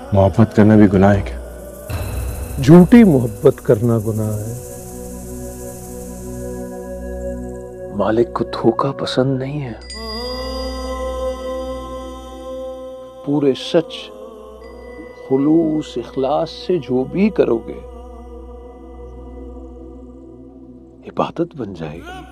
मोहब्बत करना भी गुनाह है क्या? झूठी मोहब्बत करना गुनाह है। मालिक को धोखा पसंद नहीं है। पूरे सच, खुलूस, इखलास से जो भी करोगे इबादत बन जाएगी।